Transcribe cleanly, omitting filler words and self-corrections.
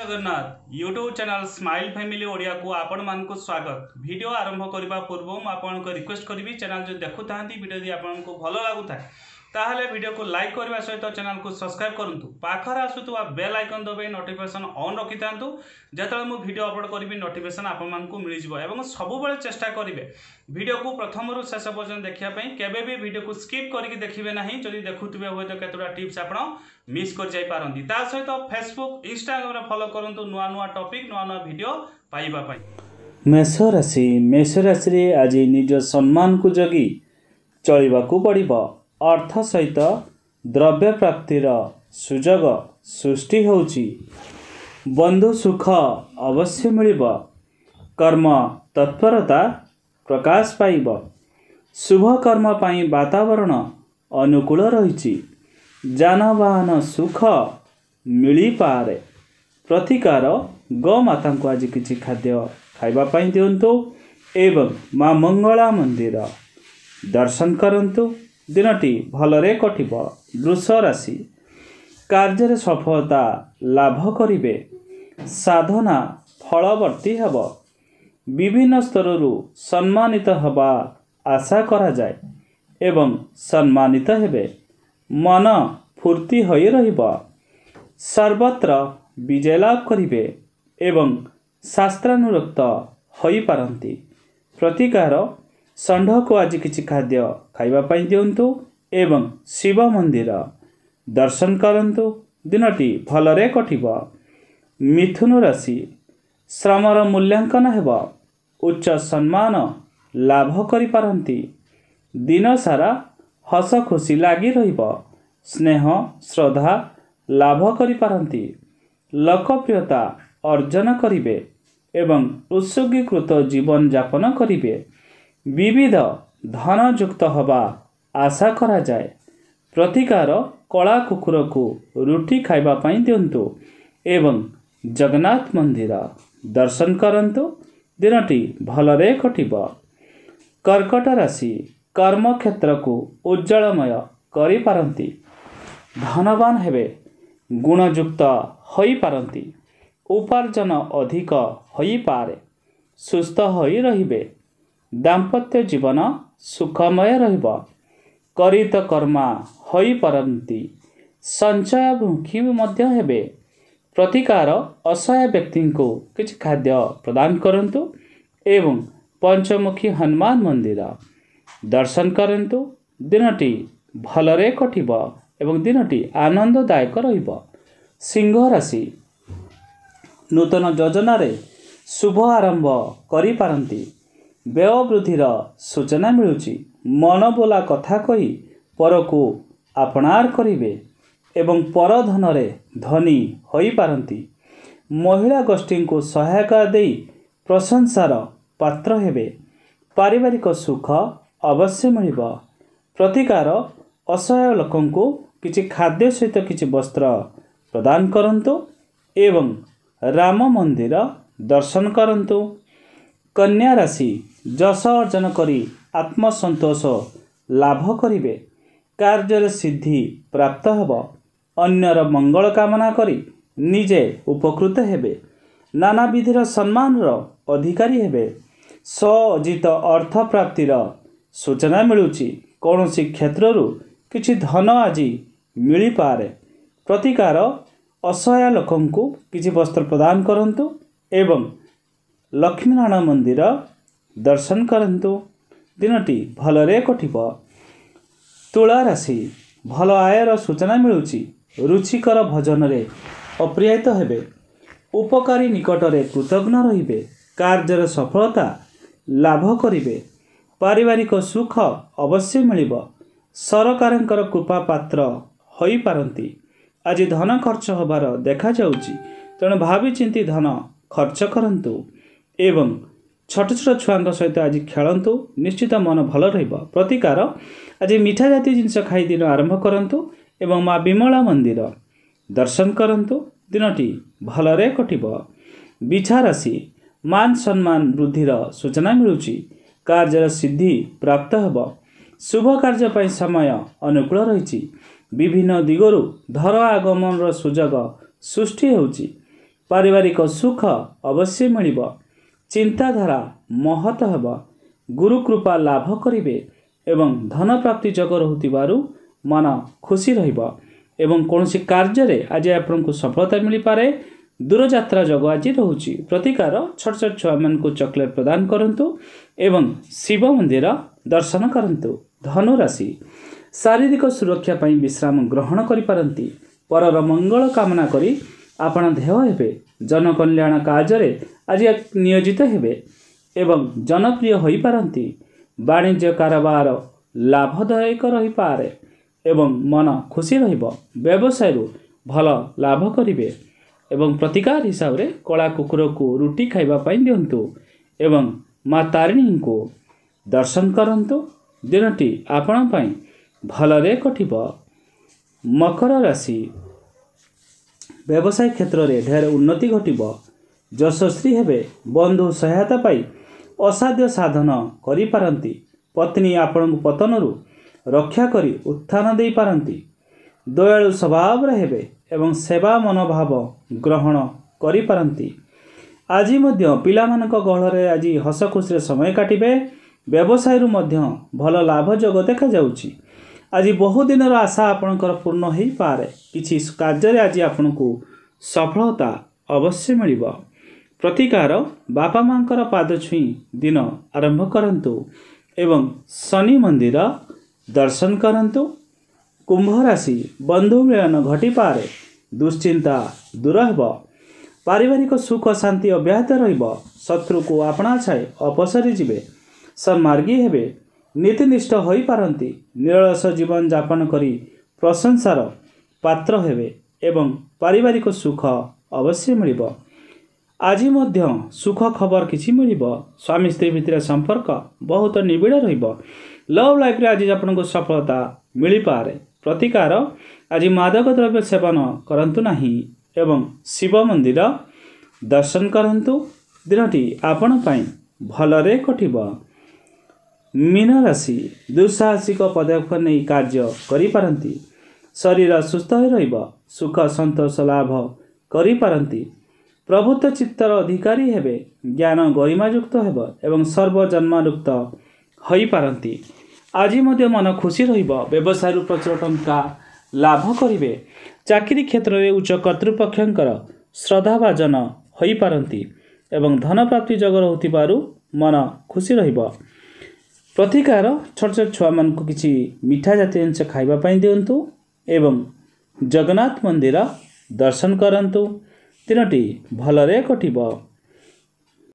Jagannath YouTube channel Smile Family Odia को आपण मानक स्वागत। वीडियो आरंभ करने पूर्व मुझे रिक्वेस्ट करी चैनल जो देखु वीडियो यदि आपको भल लगुता ताहले वीडियो को लाइक करने सहित चैनल को सब्सक्राइब करूँ। पाखर आसुवा बेल आइकन दबाई नोटिफिकेशन ऑन रखि था जो मुझे वीडियो अपलोड करी नोटिफिकेशन आपको मिल जाए। सबुबले चेष्टा करेंगे वीडियो को प्रथम रु शेष पर्यटन देखापी केवे भी वीडियो को स्किप करके देखिए ना। जदि देखुवे हुए तो केतोटा टिप्स आप मिस कर जापारती सहित फेसबुक इंस्टाग्राम फॉलो करूँ नुआ नुआ टॉपिक नुआ नुआ वीडियो पाइबा। मेष राशि आज निज सम्मान को जगी चलवाक पड़ो। अर्थ सहित द्रव्य प्राप्तिर सुजोग सृष्टि होउची। बंधु सुख अवश्य मिलिब। कर्म तत्परता प्रकाश पाइब। शुभ कर्म पाई वातावरण अनुकूल रही। जानवाहन सुख मिली पारे। प्रतिकार गौमाता को आज किसी खाद्य खाइबापी दिंतु एवं माँ मंगला मंदिर दर्शन करंतु। दिनटी भलरे कटिब। वृष राशि कार्य सफलता लाभ करिवे। साधना फलवर्ती हेब। विभिन्न स्तरु सम्मानित हवा आशा करा जाए एवं सम्मानित हेबे। मन फूर्ति होई रहिब। सर्वत्र विजय लाभ करिवे एवं शास्त्रानुरक्त होई पारंती। प्रतिकार षंढ को आज किसी खाद्य खाइबापी दिंतु एवं शिव मंदिर दर्शन करंतु। दिनटी भलरे कटिब। मिथुन राशि श्रमर मूल्यांकन हेब। उच्च सम्मान लाभ करि पारंती। दिन सारा हस खुशी लागी रहिब। स्नेह श्रद्धा लाभ करि पारंती। लोकप्रियता अर्जन करिवे एवं उत्सर्गीकृत जीवन यापन करिवे। विविध धन युक्त हवा आशा करा जाए। प्रतिकार कला कुकुर को रुटी खाइबापी दिंतु एवं जगन्नाथ मंदिर दर्शन करंतु। दिनटी भलरे कटिब। कर्कट राशि कर्म क्षेत्र को उज्जवलमय करि पारंती। धनवान हेबे। गुणयुक्त होई पारंती। उपार्जन अधिक होई पारे। सुस्थ होई रहिबे। दाम्पत्य जीवन सुखमय रहिब। करित कर्मा होई पारंती। संचयमुखी मध्य हेबे। प्रतिकार असहाय व्यक्ति को किसी खाद्य प्रदान करंतु एवं पंचमुखी हनुमान मंदिर दर्शन करंतु। दिनटी भलरे कटिब एवं दिनटी आनंददायक रहिब। सिंह राशि नूतन योजना रे शुभ आरंभ करि पारंती। व्यय वृद्धिर सूचना मिलुची। मन बोला कथा कही पर को आपणार करिवे एवं पर धन रे धनी होई पारंती। महिला गोष्ठी को सहायता देई प्रशंसार पात्र हेबे। पारिवारिक सुख अवश्य मिलिब। प्रतिकार असहाय लोकं को किछि खाद्य सहित किछि वस्त्र प्रदान करंतु एवं राम मंदिर दर्शन करंतु। कन्या राशि जश अर्जन करी आत्मसंतोष लाभ करिवे। कार्य सिद्धि प्राप्त हेब। अन्यर मंगल कामना करी निजे उपकृत हेबे। नाना विधिर सम्मानर अधिकारी हेबे। स्वजित अर्थ प्राप्तिर सूचना मिलुची। कौनसी क्षेत्रु किछि धन आज मिली पारे। प्रतिकार असहाय लोकं को किछि वस्त्र प्रदान करंतु एवं लक्ष्मीनारायण मंदिर दर्शन करंतु। दिनटी भलरे कटिब। तुला राशि भल आयर सूचना मिलुची। रुचिकर भजन रे अप्रियत हेबे। उपकारी निकटरे कृतज्ञ रहिबे। कार्यर सफलता लाभ करिवे। पारिवारिक सुख अवश्य मिलिब। सरकारंकर कृपा पात्र होई पारंती। आज धन खर्च होबार देखा जाउची तेणु भावी चिंती धन खर्च करंतु एवं छोट छोट छुआ सहित आज खेलतु। निश्चित मन भल रहिब। प्रतिकार आज मीठा जातीय जिनस खाई दिन आरंभ करंतु एवं माँ विमला मंदिर दर्शन करंतु। दिनटी भलरे कटिब। बिछा राशि मान सम्मान वृद्धिर सूचना मिलुची। कार्य सिद्धि प्राप्त हेब। शुभ कार्य पई समय अनुकूल रही। विभिन्न दिगरु धर आगमन सुजोग सृष्टि होउची। पारिवारिक सुख अवश्य मिलिब। चिंताधारा महत हेब। गुरु कृपा लाभ करिवे एवं धन प्राप्ति जग रहुतिबारु मन खुशी रहिब एवं कौनसी कार्य रे आज आपको सफलता मिल पारे। दूर यात्रा जग आज रोचे। प्रतिकार छोट छोट छुआ मान को चॉकलेट प्रदान करंतु एवं शिव मंदिर दर्शन करंतु। धनु राशि शारीरिक सुरक्षा पई विश्राम ग्रहण करि पारंती। परर मंगल कामना करी आपण देह हेबे। जन कल्याण कार्य रे आज नियोजित हेबे एवं जनप्रिय होई पारंती। वाणिज्य कारोबार लाभदायक रही पारे एवं मन खुशी रहिब। व्यवसाय रु भल लाभ करिवे एवं प्रतिकार हिसाब रे कला कुकुर को रुटी खाइबा पई दियंतु एवं माँ तारिणी को दर्शन करंतु। दिनटी आपण पई भलरे कटिब। मकर राशि व्यवसाय क्षेत्र रे ढेर उन्नति घटिब। यशस्वी हेबे। बंधु सहायता पाई असाध्य साधन करि पारंती। पत्नी आपण पतनरु रक्षा करी उत्थान दे पारंती। दयालु स्वभाव हेबे एवं सेवा मनोभाव ग्रहण करि पारंती। आज मध्य पिलामानक गहଳରେ आज हस खुशी समय काटिबे। व्यवसाय रु मध्य भल लाभ जग देखा जाउची। आज बहु दिन आशा आपणकर पूर्ण हो पारे। किछि कार्य आज आपनको सफलता अवश्य मिलिब। प्रतिकार बापा मांकर पाद छुई दिन आरंभ करंतु एवं शनि मंदिर दर्शन करंतु। कुंभ राशि बंधु मिलन घटी पारे। दुश्चिंता दूर हेब। पारिवारिक सुख शांति अब्याहत रहिब। शत्रु को आपणा छाए अपसरी जिवे। सन्मार्गी हेबे। नीतिनिष्ठ होई पारंती। निरलस जीवन यापन करी प्रशंसार पात्र हेबे एवं पारिवारिक सुख अवश्य मिलिब। आज मध्य सुख खबर किछि मिलिब। स्वामी स्त्री भितर संपर्क बहुत निबिड़ रहिब। लव लाइफ रे आज आपनको सफलता मिली पारे। प्रतिकार आज मादक द्रव्य सेवन करंतु नहीं एवं शिव मंदिर दर्शन करंतु। दिनटी आपण पई भलरे कटिब। मीन राशि दुस्साहसिक पदक्षेप नहीं कार्य करि पारंती। शरीर सुस्थ हो रहिब। सुख संतोष लाभ करि पारंती। प्रभुत्व चित्तर अधिकारी हेबे। ज्ञान गरिमायुक्त हेब एवं सर्वजन्मायुक्त होई पारंती। आज मध्य मन खुशी रहिब। व्यवसाय प्रचुर टंका लाभ करिवे। चाकरी क्षेत्र में उच्च कर्तृपक्षंकर श्रद्धाभाजन होई पारंती एवं धन प्राप्ति जग रहुतिबारु मन खुशी रहिब। प्रतिकार छोट छोट छुआ मान को किछि मिठा जातीय जिनिस खाइबा पई दियंतु एवं जगन्नाथ मंदिर दर्शन करंतु। दिनटी भलरे कटिब।